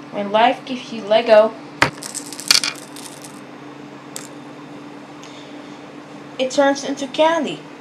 When life gives you Lego, it turns into candy.